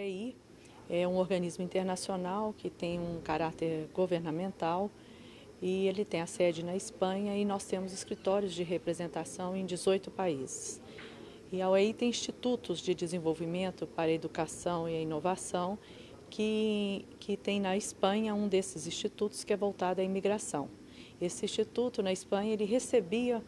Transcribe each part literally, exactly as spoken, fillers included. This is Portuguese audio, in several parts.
I é um organismo internacional que tem um caráter governamental e ele tem a sede na Espanha e nós temos escritórios de representação em dezoito países. E a O E I tem institutos de desenvolvimento para a educação e a inovação que, que tem na Espanha um desses institutos que é voltado à imigração. Esse instituto na Espanha ele recebia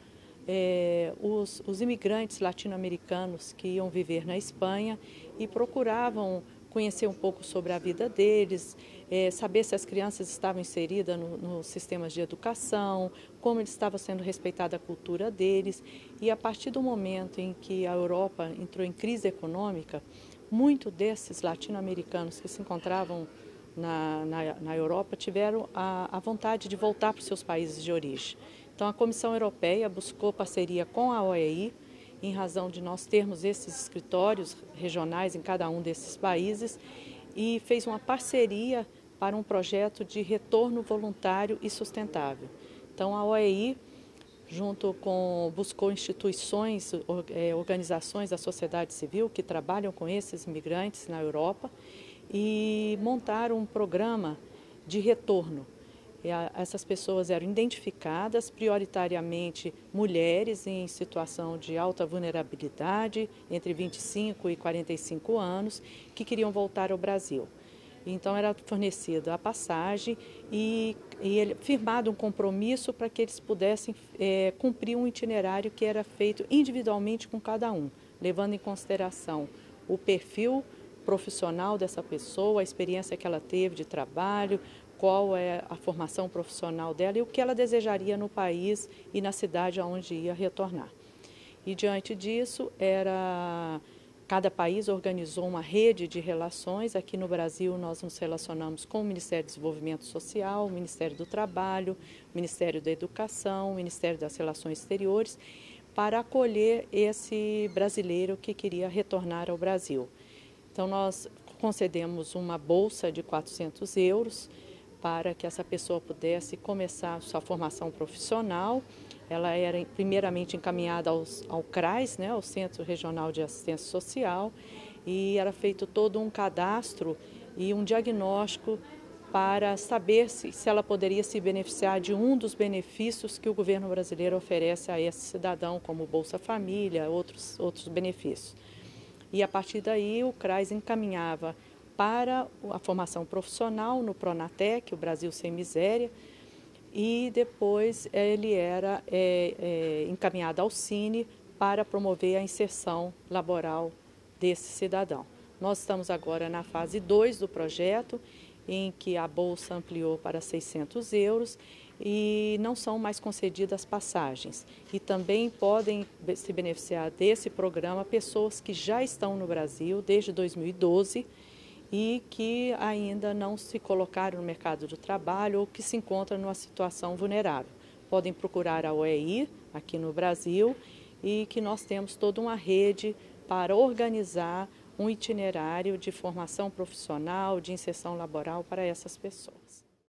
É, os, os imigrantes latino-americanos que iam viver na Espanha e procuravam conhecer um pouco sobre a vida deles, é, saber se as crianças estavam inseridas nos no sistemas de educação, como estava sendo respeitada a cultura deles. E a partir do momento em que a Europa entrou em crise econômica, muitos desses latino-americanos que se encontravam Na, na, na Europa tiveram a, a vontade de voltar para os seus países de origem. Então a Comissão Europeia buscou parceria com a O E I, em razão de nós termos esses escritórios regionais em cada um desses países, e fez uma parceria para um projeto de retorno voluntário e sustentável. Então a O E I, junto com, buscou instituições, organizações da sociedade civil que trabalham com esses imigrantes na Europa, e montaram um programa de retorno. Essas pessoas eram identificadas, prioritariamente mulheres em situação de alta vulnerabilidade, entre vinte e cinco e quarenta e cinco anos, que queriam voltar ao Brasil. Então era fornecida a passagem e, e ele, firmado um compromisso para que eles pudessem é, cumprir um itinerário que era feito individualmente com cada um, levando em consideração o perfil profissional dessa pessoa, a experiência que ela teve de trabalho, qual é a formação profissional dela e o que ela desejaria no país e na cidade aonde ia retornar. E diante disso, era, cada país organizou uma rede de relações. Aqui no Brasil nós nos relacionamos com o Ministério do Desenvolvimento Social, o Ministério do Trabalho, o Ministério da Educação, o Ministério das Relações Exteriores, para acolher esse brasileiro que queria retornar ao Brasil. Então, nós concedemos uma bolsa de quatrocentos euros para que essa pessoa pudesse começar sua formação profissional. Ela era primeiramente encaminhada aos, ao CRAS, né, ao Centro Regional de Assistência Social, e era feito todo um cadastro e um diagnóstico para saber se, se ela poderia se beneficiar de um dos benefícios que o governo brasileiro oferece a esse cidadão, como Bolsa Família, outros, outros benefícios. E a partir daí o CRAS encaminhava para a formação profissional no Pronatec, o Brasil Sem Miséria, e depois ele era é, é, encaminhado ao Cine para promover a inserção laboral desse cidadão. Nós estamos agora na fase dois do projeto, em que a bolsa ampliou para seiscentos euros e não são mais concedidas passagens. E também podem se beneficiar desse programa pessoas que já estão no Brasil desde dois mil e doze e que ainda não se colocaram no mercado de trabalho ou que se encontram numa situação vulnerável. Podem procurar a O E I aqui no Brasil e que nós temos toda uma rede para organizar um itinerário de formação profissional, de inserção laboral para essas pessoas.